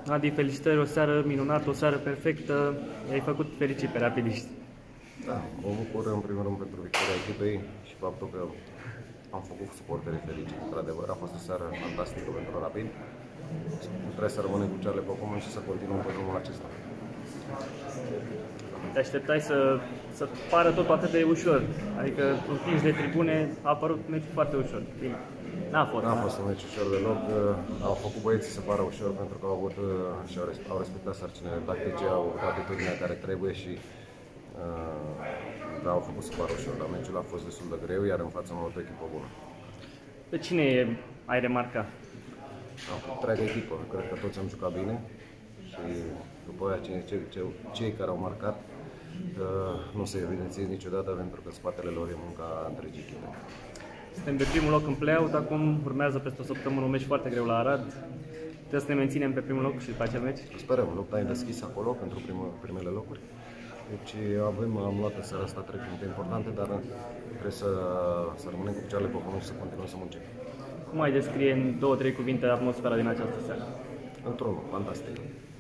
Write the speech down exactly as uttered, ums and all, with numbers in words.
Adi, felicitări, o seară minunată, o seară perfectă. I-ai făcut fericit pe Rapidiști. Da, mă bucur în primul rând pentru victoria echipei și faptul că am făcut suporterii fericiți. Într-adevăr, a fost o seară fantastică pentru Rapid. Trebuie să rămânem cu cearele pe pământ și să continuăm pe drumul acesta. Te așteptai să, să pară tot atât de ușor, adică împingi de tribune, a apărut meciul foarte ușor. Bine, n-a fost. N-a fost un meci ușor deloc, au făcut băieții să pară ușor pentru că au avut și au respectat sarcinile tactice, au avut atitudinea care trebuie și uh, au făcut să pară ușor, dar meciul a fost destul de greu, iar în fața am avut o echipă bună. Pe cine ai remarcat? Am făcut întreaga echipă, cred că toți am jucat bine și după aia cei, cei, cei care au marcat că nu se evidențiez niciodată pentru că spatele lor e munca întregii echipe. Suntem pe primul loc în play-out, acum urmează peste o săptămână un meci foarte greu la Arad. Trebuie să ne menținem pe primul loc și după acel meci? Sperăm, lupta e deschisă acolo pentru primul, primele locuri. Deci avem, am luat în seara asta trei puncte importante, dar trebuie să, să rămânem cu picioarele pe pământ și să continuăm să muncim. Cum ai descrie în două, trei cuvinte atmosfera din această seară? Într-unul, fantastic.